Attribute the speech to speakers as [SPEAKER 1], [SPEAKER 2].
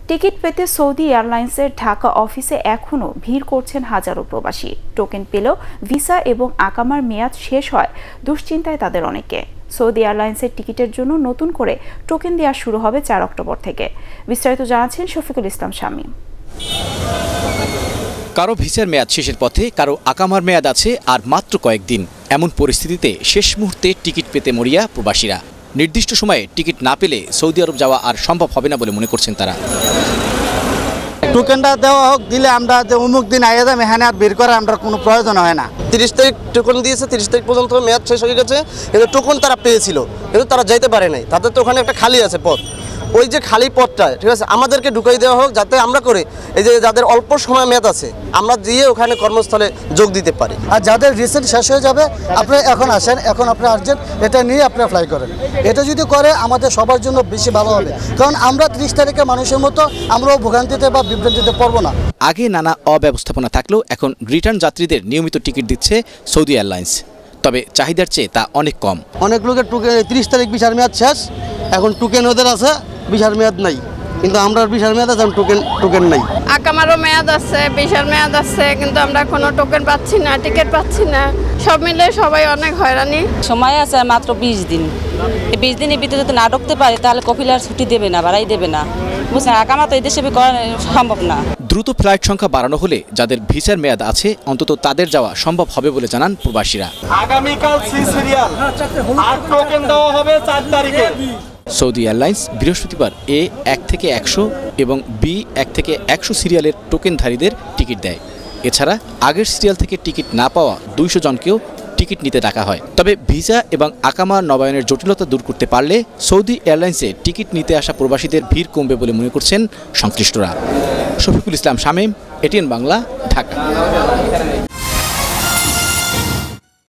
[SPEAKER 1] Ticket পেতে Saudi এয়ারলাইন্সের ঢাকা অফিসে এখনও ভিড় করছেন হাজারো প্রবাসী। টোকেন পেলেও ভিসা এবং আকামার মেয়াদ শেষ হয় দুশ্চিন্তায় তাদের অনেকে। সৌদি এয়ারলাইন্সের টিকিটের জন্য নতুন করে টোকেন দেওয়া শুরু হবে 4 অক্টোবর থেকে। বিস্তারিত জানাচ্ছেন শফিকুল ইসলাম শামীম।
[SPEAKER 2] কারো ভিসার মেয়াদ শেষের পথে, কারো আকামার মেয়াদ আছে আর মাত্র কয়েকদিন। এমন পরিস্থিতিতে শেষ মুহূর্তে টিকিট পেতে মরিয়া প্রবাসীরা। নির্দিষ্ট সময়ে টিকিট না পেলে সৌদি আরব যাওয়া আর সম্ভব হবে না বলে মনে করছেন তারা।
[SPEAKER 3] টোকেনটা দেওয়া হোক, দিলে আমরা যে অমুক দিন আইয়া যাবে এখানে আর বের করার আমরা কোনো প্রয়োজন হয় না।
[SPEAKER 4] 30 তারিখ টোকেন দিয়েছে, 30 তারিখ পর্যন্ত মেয়াদ শেষ হয়ে গেছে, কিন্তু টোকেন তারা পেয়েছিল, কিন্তু তারা যাইতে পারে নাই। তাদের তো ওখানে একটা খালি আছে পথ, ওই যে খালি পথটা ঠিক আছে আমাদেরকে ঢুকাই দেওয়া হোক, যাতে আমরা করে এই যে যাদের অল্প সময় মেয়াদ আছে আমরা দিয়ে ওখানে কর্মস্থলে যোগ দিতে পারি।
[SPEAKER 3] আর যাদের রিসেন্ট শেষ হয়ে যাবে আপনি এখন আসেন, এখন আপনি আর্জেন্ট এটা নিয়ে আপনি ফ্লাই করেন। এটা যদি করে আমাদের সবার জন্য বেশি ভালো হবে, কারণ আমরা 30 তারিখে মানুষের মতো আমরাও ভোগান্তিতে বা বিভ্রান্তিতে পড়বো না।
[SPEAKER 2] আগে নানা অব্যবস্থাপনা থাকলেও এখন রিটার্ন যাত্রীদের নিয়মিত টিকিট দিচ্ছে সৌদি এয়ারলাইন্স। তবে চাহিদার চেয়ে তা অনেক কম।
[SPEAKER 3] অনেক লোকের টোকেন 30 তারিখ ভিসার মেয়াদ শেষ, এখন টোকেন ওদের আছে, ভিসার মেয়াদ নাই, কিন্তু আমরা ভিসার মেয়াদ আছে, টোকেন নাই।
[SPEAKER 5] আকামারও মেয়াদ আছে, ভিসার মেয়াদ আছে, কিন্তু আমরা কোনো টোকেন পাচ্ছি না, টিকিট পাচ্ছি না। সব মিলে সবাই অনেক হয়রানি।
[SPEAKER 6] সময় আছে মাত্র 20 দিন। এই 20 দিনের ভিতরে যদি না ঢুকতে পারে তাহলে কপিলার ছুটি দেবে না, বাড়াই দেবে না। বুঝছেন, আকামা তো এই দেশে করা সম্ভব না।
[SPEAKER 2] দ্রুত ফ্লাইট সংখ্যা বাড়ানো হলে যাদের ভিসার মেয়াদ আছে অন্তত তাদের যাওয়া সম্ভব হবে বলে জানান প্রবাসীরা।
[SPEAKER 7] আগামীকাল সি সিরিয়াল আর টোকেন দেওয়া হবে 4 তারিখে।
[SPEAKER 2] সৌদি এয়ারলাইন্স বৃহস্পতিবার এ 1 থেকে 100 এবং বি 1 থেকে 100 সিরিয়ালের টোকেনধারীদের টিকিট দেয়। এছাড়া আগের সিরিয়াল থেকে টিকিট না পাওয়া 200 জনকেও টিকিট নিতে ডাকা হয়। তবে ভিসা এবং আকামা নবায়নের জটিলতা দূর করতে পারলে সৌদি এয়ারলাইন্সে টিকিট নিতে আসা প্রবাসীদের ভিড় কমবে বলে মনে করছেন সংশ্লিষ্টরা। শফিকুল ইসলাম শামীম, এটিএন বাংলা, ঢাকা।